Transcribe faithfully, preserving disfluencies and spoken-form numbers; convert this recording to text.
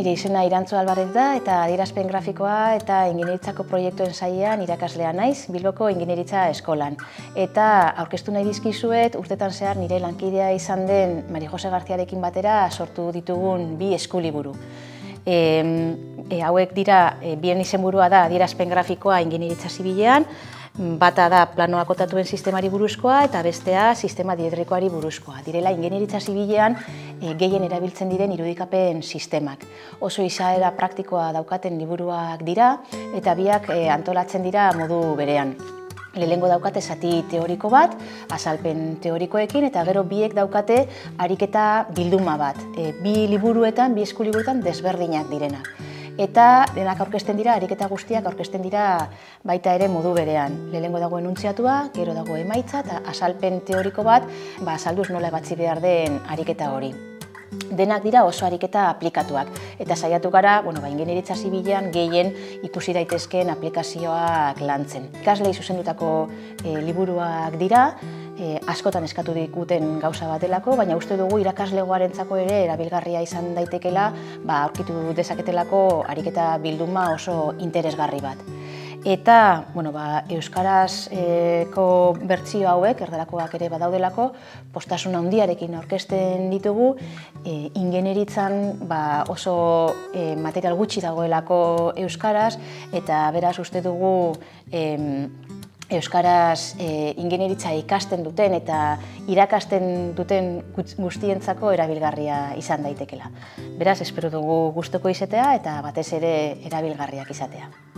nire izena Irantzu Albarrez da eta adierazpen grafikoa eta ingeniaritzako proiektuen sailean irakaslea naiz Bilboko Ingeniaritza Eskolan. Eta aurkeztu nahi dizkizuet urtetan zehar nire lankidea izan den Mari Jose Garziarekin batera sortu ditugun bi eskuliburu. E, e, hauek dira, e, bien izenburua da adierazpen grafikoa ingeniaritza zibilean, bata da planoa kotatuen sistemari buruzkoa eta bestea sistema dietrikoari buruzkoa. Direla ingeniaritza zibilean e, gehien erabiltzen diren irudikapen sistemak. Oso izaera praktikoa daukaten liburuak dira eta biak e, antolatzen dira modu berean. Lehengo daukate zati teoriko bat, azalpen teorikoekin, eta gero biek daukate ariketa bilduma bat. E, bi liburuetan, bi eskuliburuetan desberdinak direnak. Eta denak aurkezten dira, ariketa guztiak aurkezten dira baita ere modu berean. Lehengo dago enuntziatua, gero dago emaitza, eta azalpen teoriko bat, ba, azalduz nola ebatzi behar den ariketa hori. Denak dira oso ariketa aplikatuak, eta saiatu gara, bueno, ba, ingeniaritza zibilean gehien ikusi daitezkeen aplikazioak lantzen. Ikaslei zuzendutako e, liburuak dira, e, askotan eskatu dikuten gauza batelako, baina uste dugu irakaslegoarentzako ere erabilgarria izan daitekela, ba, aurkitu dezaketelako ariketa bilduma oso interesgarri bat. Eta, bueno, ba, euskarazko bertsio hauek, erdarakoak ere badaudelako, postasun handiarekin aurkezten ditugu, e, ingeniaritzan ba, oso e, material gutxi dagoelako euskaraz, eta beraz uste dugu e, euskaraz e, ingeniaritza ikasten duten eta irakasten duten guztientzako erabilgarria izan daitekela. Beraz, espero dugu gustuko izatea eta batez ere erabilgarriak izatea.